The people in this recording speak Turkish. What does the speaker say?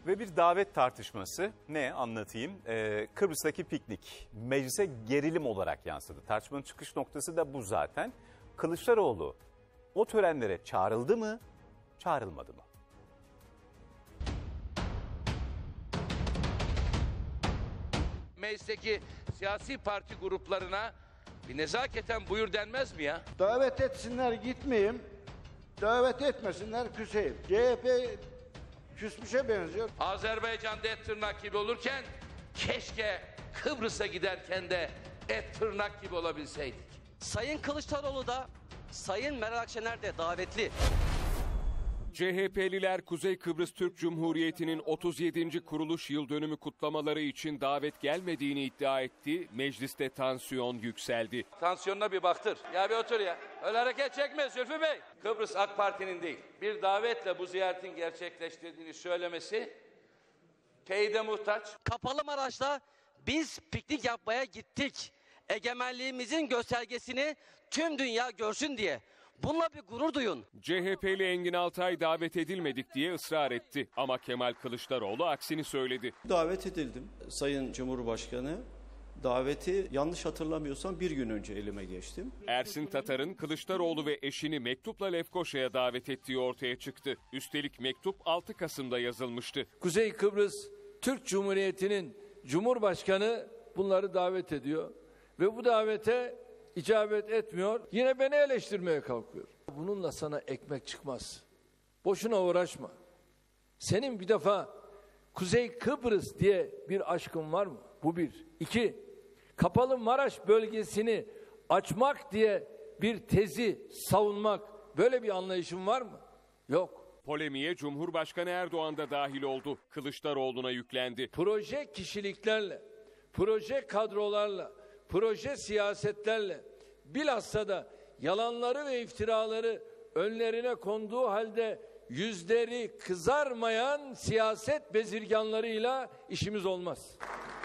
Ve bir davet tartışması. Ne anlatayım? Kıbrıs'taki piknik meclise gerilim olarak yansıdı. Tartışmanın çıkış noktası da bu zaten. Kılıçdaroğlu o törenlere çağrıldı mı, çağrılmadı mı? Meclisteki siyasi parti gruplarına bir nezaketen buyur denmez mi ya? Davet etsinler gitmeyeyim, davet etmesinler küseyim. CHP küsmüşe benziyor. Azerbaycan'da et tırnak gibi olurken keşke Kıbrıs'a giderken de et tırnak gibi olabilseydik. Sayın Kılıçdaroğlu da Sayın Meral Akşener de davetli. CHP'liler Kuzey Kıbrıs Türk Cumhuriyeti'nin 37. kuruluş yıl dönümü kutlamaları için davet gelmediğini iddia etti. Mecliste tansiyon yükseldi. Tansiyonuna bir baktır. Ya bir otur ya. Öyle hareket çekme Zülfü Bey. Kıbrıs AK Parti'nin değil, bir davetle bu ziyaretin gerçekleştirdiğini söylemesi teyide muhtaç. Kapalı Maraş'ta biz piknik yapmaya gittik. Egemenliğimizin göstergesini tüm dünya görsün diye. Bununla bir gurur duyun. CHP'li Engin Altay davet edilmedik diye ısrar etti. Ama Kemal Kılıçdaroğlu aksini söyledi. Davet edildim. Sayın Cumhurbaşkanı daveti yanlış hatırlamıyorsam bir gün önce elime geçtim. Ersin Tatar'ın Kılıçdaroğlu ve eşini mektupla Lefkoşa'ya davet ettiği ortaya çıktı. Üstelik mektup 6 Kasım'da yazılmıştı. Kuzey Kıbrıs Türk Cumhuriyeti'nin Cumhurbaşkanı bunları davet ediyor. Ve bu davete icabet etmiyor. Yine beni eleştirmeye kalkıyor. Bununla sana ekmek çıkmaz. Boşuna uğraşma. Senin bir defa Kuzey Kıbrıs diye bir aşkın var mı? Bu bir. İki, Kapalı Maraş bölgesini açmak diye bir tezi savunmak, böyle bir anlayışın var mı? Yok. Polemiğe Cumhurbaşkanı Erdoğan da dahil oldu. Kılıçdaroğlu'na yüklendi. Proje kişiliklerle, proje kadrolarla, proje siyasetlerle, bilhassa da yalanları ve iftiraları önlerine konduğu halde yüzleri kızarmayan siyaset bezirganlarıyla işimiz olmaz.